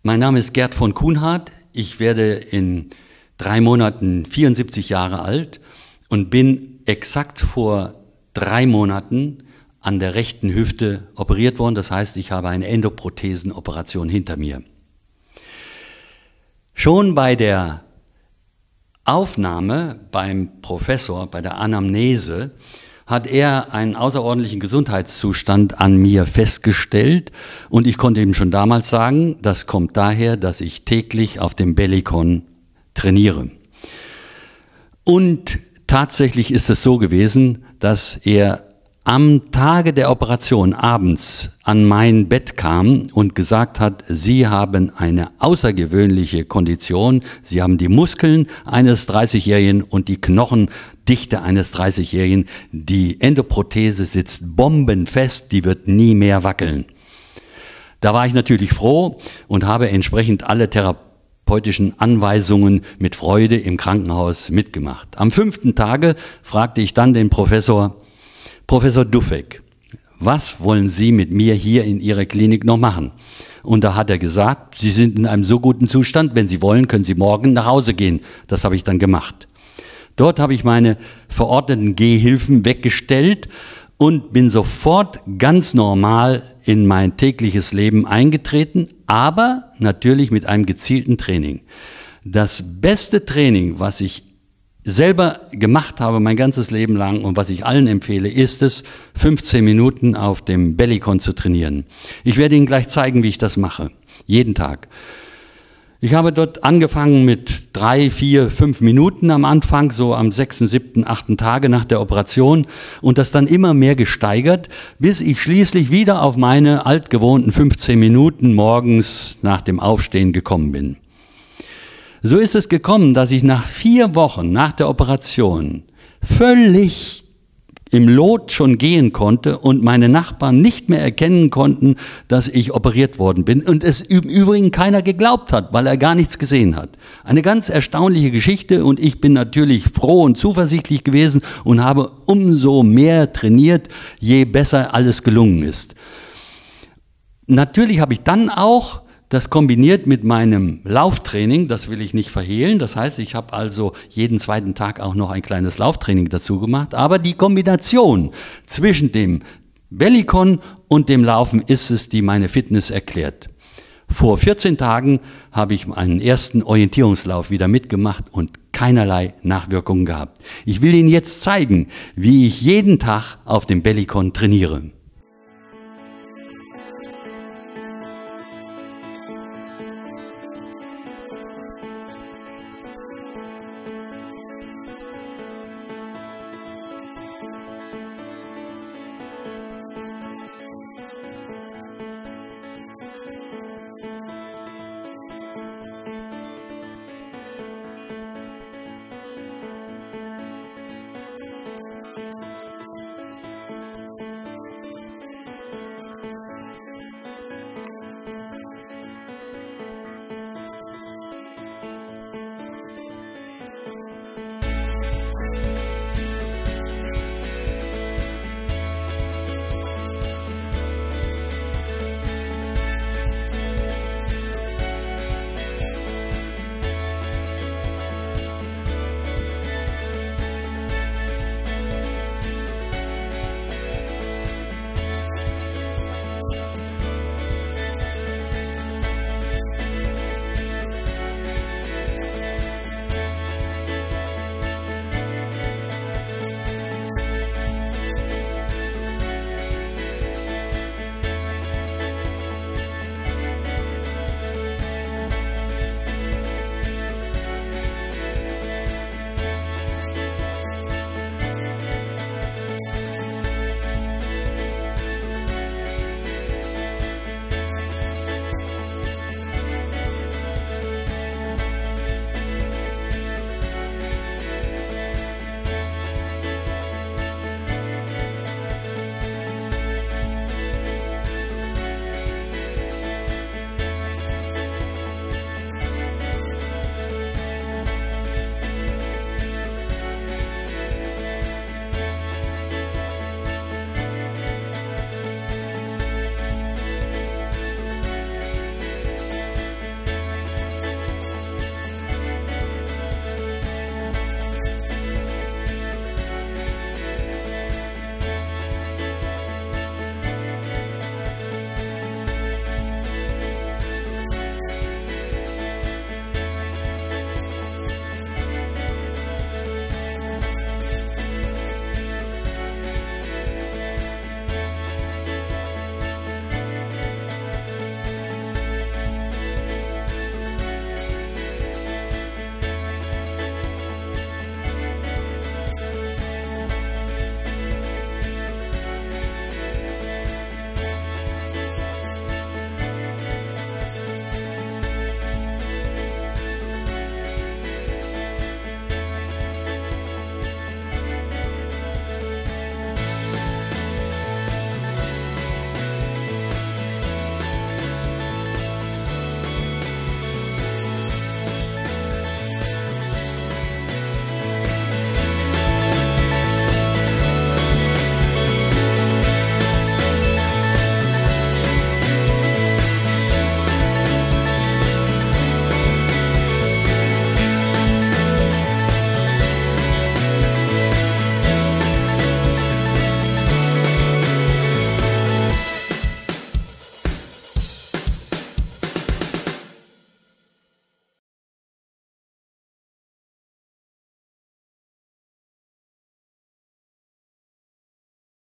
Mein Name ist Gerd von Kuhnhardt. Ich werde in 3 Monaten 74 Jahre alt und bin exakt vor 3 Monaten an der rechten Hüfte operiert worden. Das heißt, ich habe eine Endoprothesenoperation hinter mir. Schon bei der Aufnahme beim Professor, bei der Anamnese, hat er einen außerordentlichen Gesundheitszustand an mir festgestellt und ich konnte ihm schon damals sagen, das kommt daher, dass ich täglich auf dem Bellicon trainiere. Und tatsächlich ist es so gewesen, dass er am Tage der Operation abends an mein Bett kam und gesagt hat, Sie haben eine außergewöhnliche Kondition, Sie haben die Muskeln eines 30-Jährigen und die Knochendichte eines 30-Jährigen. Die Endoprothese sitzt bombenfest, die wird nie mehr wackeln. Da war ich natürlich froh und habe entsprechend alle therapeutischen Anweisungen mit Freude im Krankenhaus mitgemacht. Am 5. Tage fragte ich dann den Professor Duffek, was wollen Sie mit mir hier in Ihrer Klinik noch machen? Und da hat er gesagt, Sie sind in einem so guten Zustand, wenn Sie wollen, können Sie morgen nach Hause gehen. Das habe ich dann gemacht. Dort habe ich meine verordneten Gehhilfen weggestellt und bin sofort ganz normal in mein tägliches Leben eingetreten, aber natürlich mit einem gezielten Training. Das beste Training, was ich selber gemacht habe mein ganzes Leben lang und was ich allen empfehle, ist es, 15 Minuten auf dem Bellicon zu trainieren. Ich werde Ihnen gleich zeigen, wie ich das mache. Jeden Tag. Ich habe dort angefangen mit 3, 4, 5 Minuten am Anfang, so am 6., 7., 8. Tage nach der Operation und das dann immer mehr gesteigert, bis ich schließlich wieder auf meine altgewohnten 15 Minuten morgens nach dem Aufstehen gekommen bin. So ist es gekommen, dass ich nach 4 Wochen nach der Operation völlig im Lot schon gehen konnte und meine Nachbarn nicht mehr erkennen konnten, dass ich operiert worden bin und es im Übrigen keiner geglaubt hat, weil er gar nichts gesehen hat. Eine ganz erstaunliche Geschichte und ich bin natürlich froh und zuversichtlich gewesen und habe umso mehr trainiert, je besser alles gelungen ist. Natürlich habe ich dann auch das kombiniert mit meinem Lauftraining, das will ich nicht verhehlen. Das heißt, ich habe also jeden 2. Tag auch noch ein kleines Lauftraining dazu gemacht. Aber die Kombination zwischen dem Bellicon und dem Laufen ist es, die meine Fitness erklärt. Vor 14 Tagen habe ich meinen ersten Orientierungslauf wieder mitgemacht und keinerlei Nachwirkungen gehabt. Ich will Ihnen jetzt zeigen, wie ich jeden Tag auf dem Bellicon trainiere.